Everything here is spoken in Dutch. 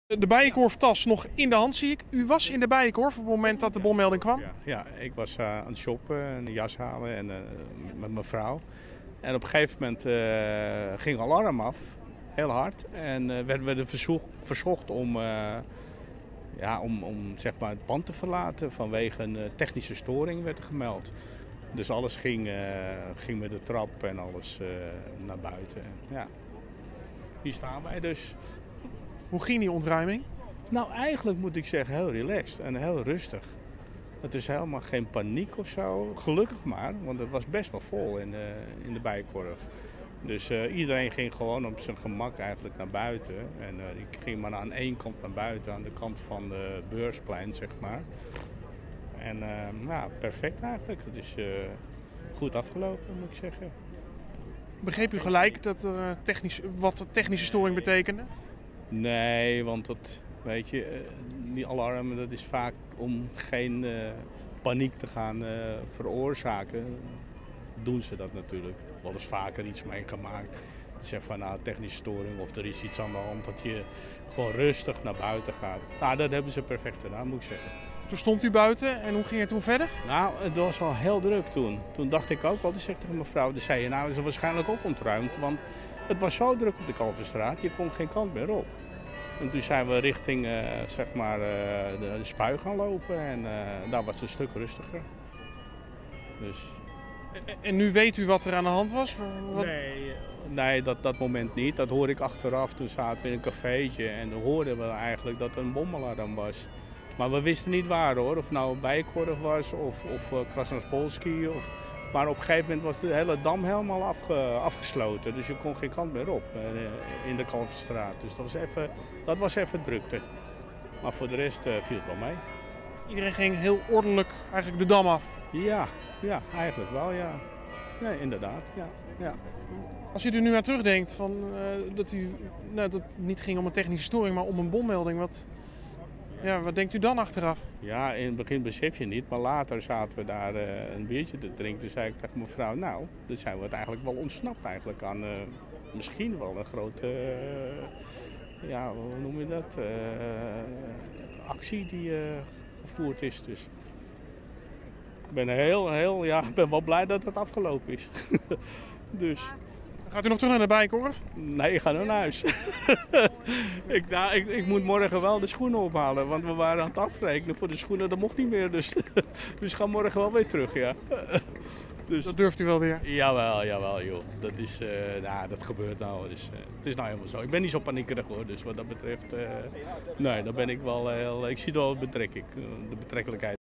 De Bijenkorftas nog in de hand zie ik. U was in de Bijenkorf op het moment dat de bommelding kwam? Ja, ik was aan het shoppen en een jas halen en, met mijn vrouw. En op een gegeven moment ging alarm af, heel hard. En werden we verzocht om zeg maar het pand te verlaten vanwege een technische storing, werd er gemeld. Dus alles ging met de trap en alles naar buiten. Ja. Hier staan wij dus. Hoe ging die ontruiming? Nou, eigenlijk moet ik zeggen heel relaxed en heel rustig. Het is helemaal geen paniek of zo, gelukkig maar, want het was best wel vol in de Bijenkorf. Dus iedereen ging gewoon op zijn gemak eigenlijk naar buiten. En ik ging maar aan één kant naar buiten, aan de kant van de Beursplein, zeg maar. En perfect eigenlijk. Het is goed afgelopen, moet ik zeggen. Begreep u gelijk dat er wat technische storing betekende? Nee, want weet je, die alarmen, dat is vaak om geen paniek te gaan veroorzaken. Doen ze dat natuurlijk. Wel eens vaker iets meegemaakt. Zeg van technische storing of er is iets aan de hand, dat je gewoon rustig naar buiten gaat. Nou, dat hebben ze perfect gedaan, moet ik zeggen. Toen stond u buiten en hoe ging het toen verder? Nou, het was al heel druk toen. Toen dacht ik ook wel, toen zei ik tegen mijn vrouw, dus zei je, nou is het waarschijnlijk ook ontruimd. Want het was zo druk op de Kalverstraat, je kon geen kant meer op. En toen zijn we richting de Spui gaan lopen en daar was het een stuk rustiger. Dus. En nu weet u wat er aan de hand was? Nee, dat moment niet. Dat hoorde ik achteraf. Toen zaten we in een cafeetje en dan hoorden we eigenlijk dat er een bomalarm was. Maar we wisten niet waar hoor, of nou een Bijenkorf was of Krasnospolski. Maar op een gegeven moment was de hele dam helemaal afgesloten. Dus je kon geen kant meer op in de Kalverstraat. Dus dat was even drukte. Maar voor de rest viel het wel mee. Iedereen ging heel ordelijk eigenlijk de dam af? Ja, eigenlijk wel ja. Nee, inderdaad, ja. Als u er nu aan terugdenkt dat het niet ging om een technische storing, maar om een bommelding, wat denkt u dan achteraf? Ja, in het begin besef je niet, maar later zaten we daar een biertje te drinken. Toen zei ik tegen mijn vrouw, nou, dan zijn we het eigenlijk wel ontsnapt eigenlijk aan misschien wel een grote, hoe noem je dat, actie die gevoerd is. Dus ik ben ik ben wel blij dat het afgelopen is. Dus. Gaat u nog terug naar de Bijenkorf? Nee, ik ga nu naar huis. Ik moet morgen wel de schoenen ophalen, want we waren aan het afrekenen voor de schoenen. Dat mocht niet meer, dus ik ga morgen wel weer terug, ja. Dus. Dat durft u wel weer? Jawel joh. Dat gebeurt nou. Dus, het is nou helemaal zo. Ik ben niet zo paniekerig hoor, dus wat dat betreft, nee, dan ben ik wel heel, ik zie het wel de betrekkelijkheid.